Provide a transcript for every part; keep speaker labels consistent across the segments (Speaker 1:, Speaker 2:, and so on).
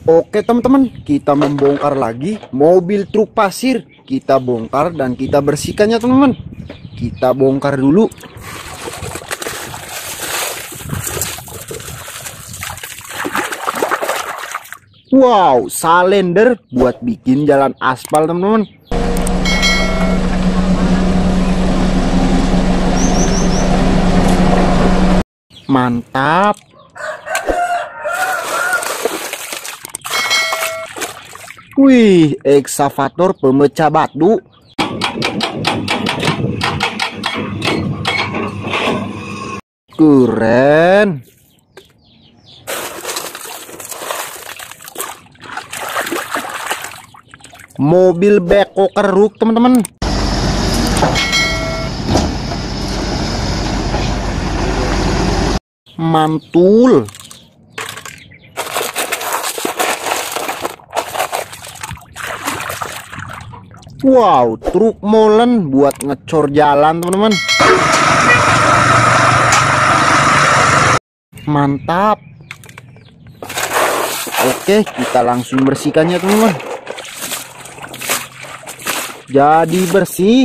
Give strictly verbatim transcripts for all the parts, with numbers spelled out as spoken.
Speaker 1: Oke teman-teman, kita membongkar lagi mobil truk pasir. Kita bongkar dan kita bersihkannya teman-teman. Kita bongkar dulu. Wow, salender buat bikin jalan aspal teman-teman. Mantap. Wih, eksavator pemecah batu. Keren. Mobil beko keruk teman-teman. Mantul. Wow, truk molen buat ngecor jalan teman-teman. Mantap. Oke, kita langsung bersihkannya teman-teman. Jadi bersih.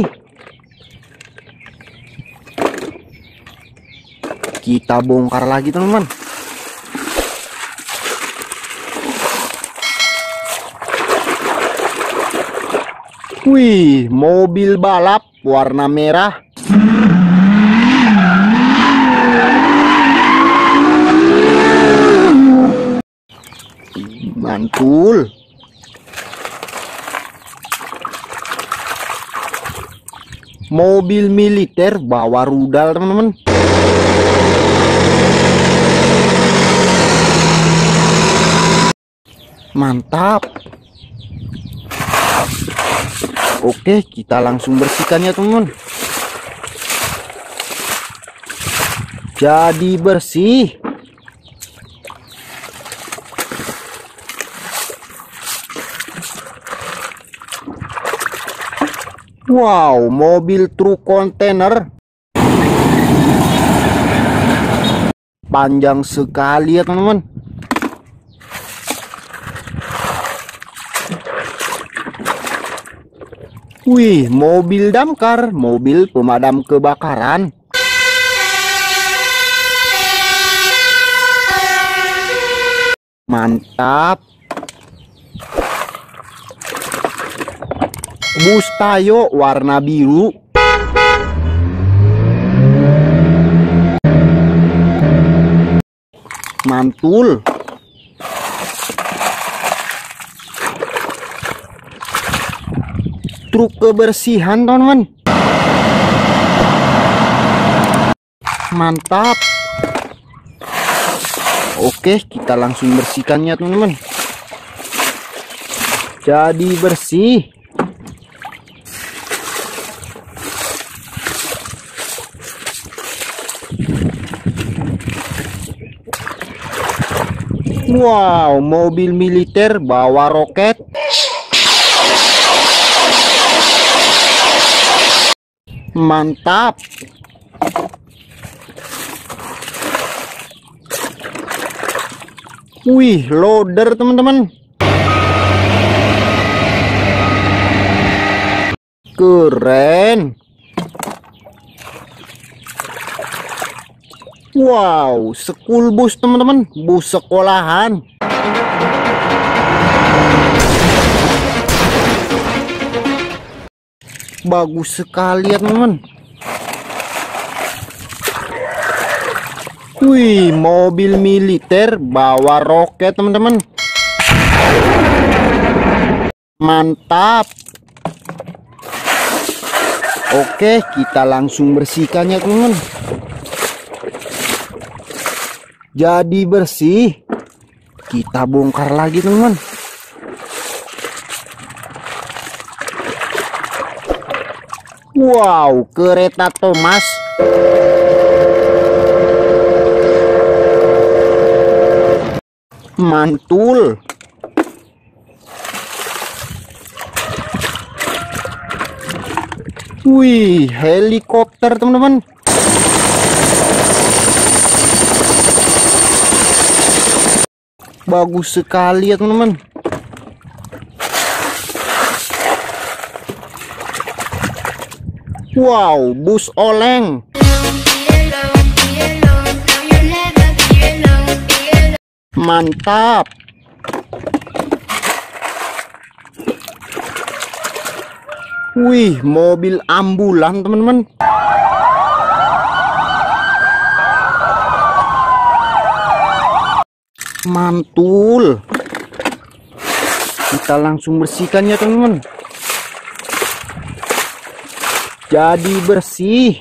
Speaker 1: Kita bongkar lagi teman-teman. Wih, mobil balap warna merah. Mantul. Mobil militer bawa rudal teman-teman. Mantap. Oke, kita langsung bersihkannya teman-teman. Jadi bersih. Wow, mobil truk kontainer. Panjang sekali ya teman-teman. Wih, mobil damkar, mobil pemadam kebakaran. Mantap. Bus Tayo warna biru. Mantul. Truk kebersihan teman-teman. Mantap. Oke, kita langsung bersihkannya teman-teman. Jadi bersih. Wow, mobil militer bawa roket. Mantap. Wih, loader teman-teman. Keren. Wow, school bus teman-teman, bus sekolahan. Bagus sekali ya teman-teman. Wih, mobil militer bawa roket teman-teman. Mantap. Oke, kita langsung bersihkannya teman-teman. Jadi bersih. Kita bongkar lagi teman-teman. Wow, kereta Thomas. Mantul. Wih, helikopter teman-teman. Bagus sekali ya teman-teman. Wow, bus oleng. Mantap. Wih, mobil ambulan teman-teman. Mantul. Kita langsung bersihkan ya teman-teman. Jadi bersih.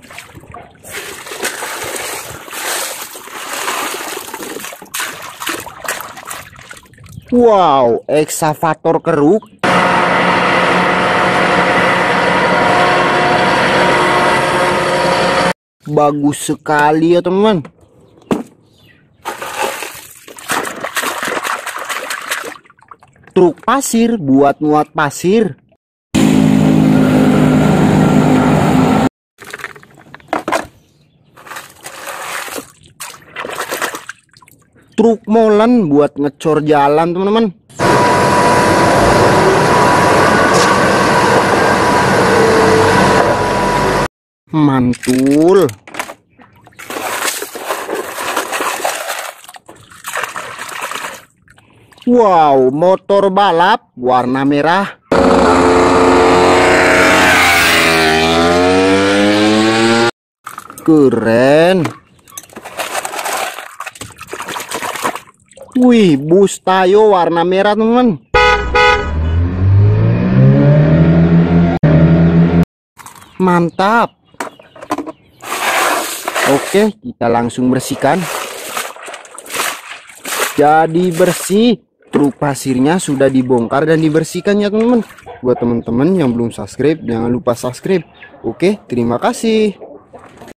Speaker 1: Wow, ekskavator keruk. Bagus sekali ya teman-teman. Truk pasir buat muat pasir. Truk molen buat ngecor jalan teman-teman. Mantul. Wow, motor balap warna merah. Keren. Wih, bus Tayo warna merah teman-teman. Mantap. Oke, kita langsung bersihkan. Jadi bersih. Truk pasirnya sudah dibongkar dan dibersihkan ya teman-teman. Buat teman-teman yang belum subscribe, jangan lupa subscribe. Oke, terima kasih.